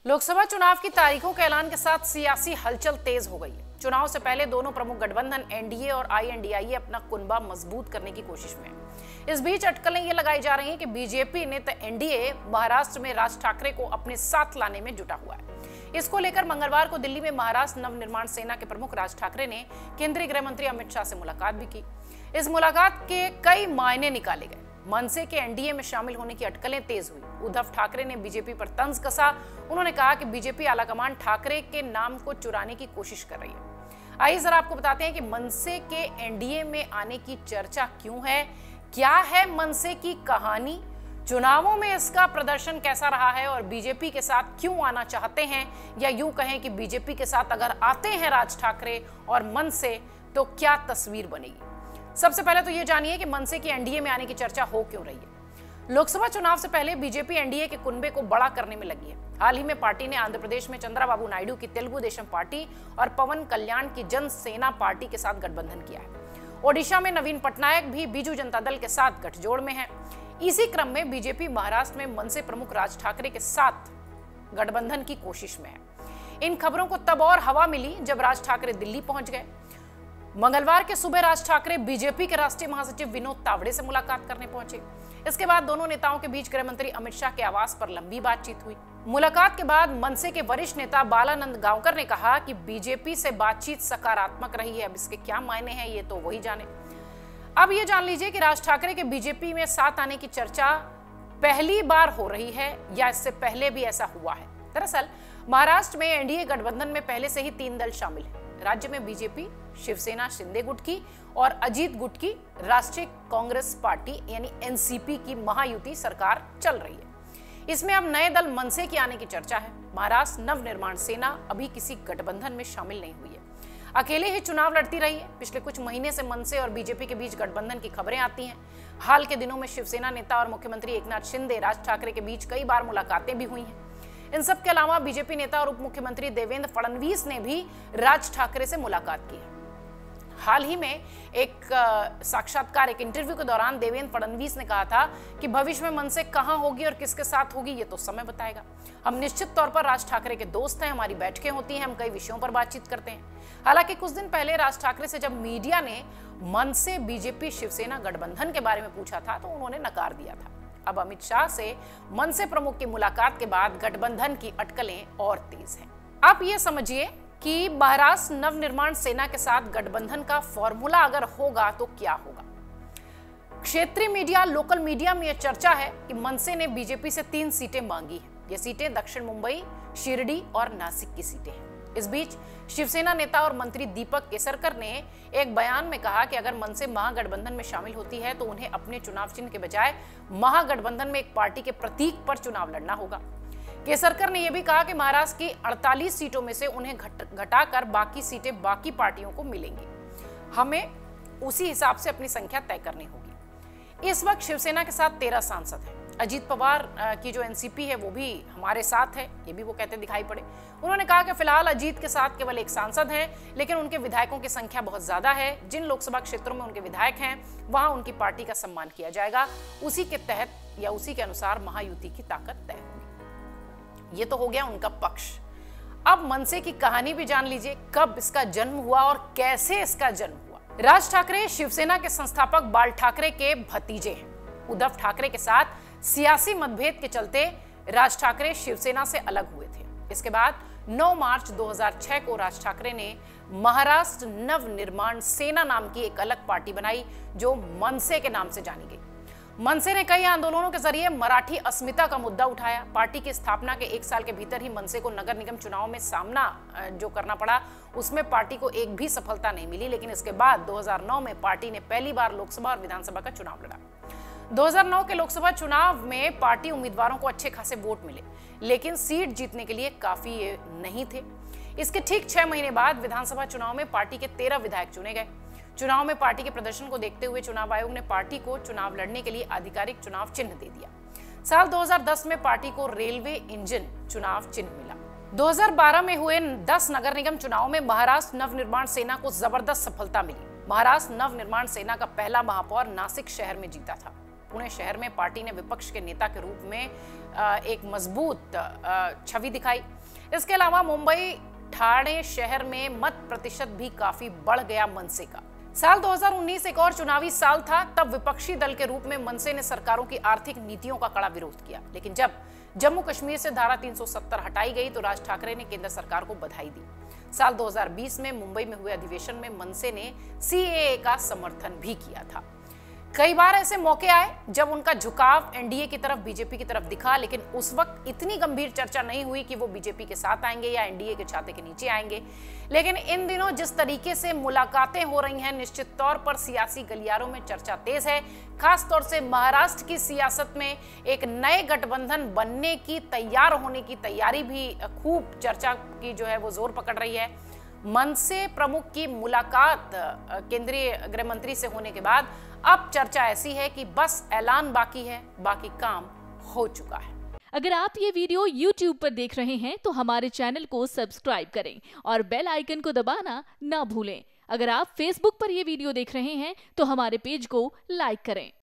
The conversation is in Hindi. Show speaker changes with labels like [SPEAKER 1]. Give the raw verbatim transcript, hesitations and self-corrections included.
[SPEAKER 1] लोकसभा चुनाव की तारीखों के ऐलान के साथ सियासी हलचल तेज हो गई है। चुनाव से पहले दोनों प्रमुख गठबंधन एनडीए और आईएनडीआईए अपना कुनबा मजबूत करने की कोशिश में है। इस बीच अटकलें ये लगाई जा रही हैं कि बीजेपी ने तो एनडीए महाराष्ट्र में राज ठाकरे को अपने साथ लाने में जुटा हुआ है। इसको लेकर मंगलवार को दिल्ली में महाराष्ट्र नवनिर्माण सेना के प्रमुख राज ठाकरे ने केंद्रीय गृह मंत्री अमित शाह से मुलाकात भी की। इस मुलाकात के कई मायने निकाले गए। मनसे के एनडीए में शामिल होने की अटकलें तेज हुई। उद्धव ठाकरे ने बीजेपी पर तंज कसा। उन्होंने कहा कि बीजेपी आलाकमान ठाकरे के नाम को चुराने की कोशिश कर रही है। आइए जरा आपको बताते हैं कि मनसे के एनडीए में आने की चर्चा क्यों है, क्या है मनसे की कहानी, चुनावों में इसका प्रदर्शन कैसा रहा है और बीजेपी के साथ क्यों आना चाहते हैं, या यूं कहें कि बीजेपी के साथ अगर आते हैं राज ठाकरे और मनसे तो क्या तस्वीर बनेगी। सबसे पहले तो ये जानिए कि मनसे की एनडीए में आने की चर्चा हो क्यों रही है। लोकसभा चुनाव से पहले बीजेपी एनडीए के कुनबे को बड़ा करने में लगी है। हाल ही में पार्टी ने आंध्र प्रदेश में चंद्रबाबू नायडू की तेलुगु देशम पार्टी और पवन कल्याण की जन सेना पार्टी के साथ गठबंधन किया है। ओडिशा में नवीन पटनायक भी बीजू जनता दल के साथ गठजोड़ में है। इसी क्रम में बीजेपी महाराष्ट्र में मनसे प्रमुख राज ठाकरे के साथ गठबंधन की कोशिश में है। इन खबरों को तब और हवा मिली जब राज ठाकरे दिल्ली पहुंच गए। मंगलवार के सुबह राज ठाकरे बीजेपी के राष्ट्रीय महासचिव विनोद तावड़े से मुलाकात करने पहुंचे। इसके बाद दोनों नेताओं के बीच गृह मंत्री अमित शाह के आवास पर लंबी बातचीत हुई। मुलाकात के बाद मनसे के वरिष्ठ नेता बालानंद गांवकर ने कहा कि बीजेपी से बातचीत सकारात्मक रही है। अब इसके क्या मायने हैं ये तो वही जाने। अब ये जान लीजिए कि राज ठाकरे के बीजेपी में साथ आने की चर्चा पहली बार हो रही है या इससे पहले भी ऐसा हुआ है। दरअसल महाराष्ट्र में एनडीए गठबंधन में पहले से ही तीन दल शामिल है। राज्य में बीजेपी, शिवसेना शिंदे गुट की और अजीत गुट की राष्ट्रीय कांग्रेस पार्टी यानी एनसीपी की महायुति सरकार चल रही है। इसमें अब नए दल मनसे की आने की चर्चा है। महाराष्ट्र नवनिर्माण सेना अभी किसी गठबंधन में शामिल नहीं हुई है, अकेले ही चुनाव लड़ती रही है। पिछले कुछ महीने से मनसे और बीजेपी के बीच गठबंधन की खबरें आती हैं। हाल के दिनों में शिवसेना नेता और मुख्यमंत्री एकनाथ शिंदे, राज ठाकरे के बीच कई बार मुलाकातें भी हुई हैं। इन सब के अलावा बीजेपी नेता और उप मुख्यमंत्री देवेंद्र फडणवीस ने भी राज ठाकरे से मुलाकात की है। हाल ही में एक साक्षात्कार, एक इंटरव्यू के दौरान देवेंद्र फडणवीस ने कहा था कि भविष्य में मनसे कहां होगी और किसके साथ होगी ये तो समय बताएगा। हम निश्चित तौर पर राज ठाकरे के दोस्त हैं, हमारी बैठकें होती हैं, हम कई विषयों पर बातचीत करते हैं। हालांकि कुछ दिन पहले राज ठाकरे से जब मीडिया ने मनसे बीजेपी शिवसेना गठबंधन के बारे में पूछा था तो उन्होंने नकार दिया था। अब अमित शाह से मनसे प्रमुख की मुलाकात के बाद गठबंधन की अटकलें और तेज हैं। आप ये समझिए कि महाराष्ट्र नवनिर्माण सेना के साथ गठबंधन का फॉर्मूला अगर होगा तो क्या होगा। क्षेत्रीय मीडिया, लोकल मीडिया में यह चर्चा है कि मनसे ने बीजेपी से तीन सीटें मांगी हैं। ये सीटें दक्षिण मुंबई, शिरडी और नासिक की सीटें हैं। इस बीच शिवसेना नेता और मंत्री दीपक केसरकर ने एक बयान में कहा कि अगर मनसे महागठबंधन में शामिल होती है तो उन्हें अपने चुनाव चिन्ह के बजाय महागठबंधन में एक पार्टी के प्रतीक पर चुनाव लड़ना होगा। केसरकर ने यह भी कहा कि महाराष्ट्र की अड़तालीस सीटों में से उन्हें घटाकर बाकी सीटें बाकी पार्टियों को मिलेंगी। हमें उसी हिसाब से अपनी संख्या तय करनी होगी। इस वक्त शिवसेना के साथ तेरह सांसद हैं। अजीत पवार की जो एनसीपी है वो भी हमारे साथ है, ये भी वो कहते दिखाई पड़े। उन्होंने कहा कि फिलहाल अजीत के साथ केवल एक सांसद हैं, लेकिन उनके विधायकों की संख्या बहुत ज्यादा है। जिन लोकसभा क्षेत्रों में उनके विधायक हैं वहां उनकी पार्टी का सम्मान किया जाएगा। उसी के तहत या उसी के अनुसार महायुति की ताकत तय होगी। ये तो हो गया उनका पक्ष। अब मनसे की कहानी भी जान लीजिए, कब इसका जन्म हुआ और कैसे इसका जन्म हुआ। राज ठाकरे शिवसेना के संस्थापक बाल ठाकरे के भतीजे हैं। उद्धव ठाकरे के साथ सियासी मतभेद के चलते राज ठाकरे शिवसेना से अलग हुए थे। इसके बाद नौ मार्च दो हज़ार छह को राज ठाकरे ने महाराष्ट्र नवनिर्माण सेना नाम की एक अलग पार्टी बनाई जो मनसे के नाम से जानी गई। मनसे ने कई आंदोलनों के जरिए मराठी अस्मिता का मुद्दा उठाया। पार्टी की स्थापना के एक साल के भीतर ही मनसे को नगर निगम चुनाव में सामना जो करना पड़ा उसमें पार्टी को एक भी सफलता नहीं मिली। लेकिन इसके बाद दो हज़ार नौ में पार्टी ने पहली बार लोकसभा और विधानसभा का चुनाव लड़ा। दो हज़ार नौ के लोकसभा चुनाव में पार्टी उम्मीदवारों को अच्छे खासे वोट मिले, लेकिन सीट जीतने के लिए काफी नहीं थे। इसके ठीक छह महीने बाद विधानसभा चुनाव में पार्टी के तेरह विधायक चुने गए। चुनाव में पार्टी के प्रदर्शन को देखते हुए चुनाव आयोग ने पार्टी को चुनाव लड़ने के लिए आधिकारिक चुनाव चिन्ह दे दिया। साल दो हज़ार दस में पार्टी को रेलवे इंजन चुनाव चिन्ह मिला। दो हज़ार बारह में हुए दस नगर निगम चुनाव में महाराष्ट्र नवनिर्माण सेना को जबरदस्त सफलता मिली। महाराष्ट्र नवनिर्माण सेना का पहला महापौर नासिक शहर में जीता था। पुणे शहर में पार्टी ने विपक्ष के नेता के रूप में एक मजबूत छवि दिखाई। इसके अलावा मुंबई ठाणे शहर में मत प्रतिशत भी काफी बढ़ गया मनसे का। साल दो हज़ार उन्नीस एक और चुनावी साल था। तब विपक्षी दल के रूप में मनसे ने सरकारों की आर्थिक नीतियों का कड़ा विरोध किया, लेकिन जब जम्मू कश्मीर से धारा तीन सौ सत्तर हटाई गई तो राज ठाकरे ने केंद्र सरकार को बधाई दी। साल दो हज़ार बीस में मुंबई में हुए अधिवेशन में मनसे ने सीएए का समर्थन भी किया था। कई बार ऐसे मौके आए जब उनका झुकाव एनडीए की तरफ, बीजेपी की तरफ दिखा, लेकिन उस वक्त इतनी गंभीर चर्चा नहीं हुई कि वो बीजेपी के साथ आएंगे या एनडीए के छाते के नीचे आएंगे। लेकिन इन दिनों जिस तरीके से मुलाकातें हो रही हैं, निश्चित तौर पर सियासी गलियारों में चर्चा तेज है। खास तौर से महाराष्ट्र की सियासत में एक नए गठबंधन बनने की, तैयार होने की तैयारी भी खूब चर्चा की जो है वो जोर पकड़ रही है। मनसे प्रमुख की मुलाकात केंद्रीय गृह मंत्री से होने के बाद अब चर्चा ऐसी है कि बस ऐलान बाकी है, बाकी काम हो चुका है।
[SPEAKER 2] अगर आप ये वीडियो यूट्यूब पर देख रहे हैं तो हमारे चैनल को सब्सक्राइब करें और बेल आइकन को दबाना ना भूलें। अगर आप फेसबुक पर ये वीडियो देख रहे हैं तो हमारे पेज को लाइक करें।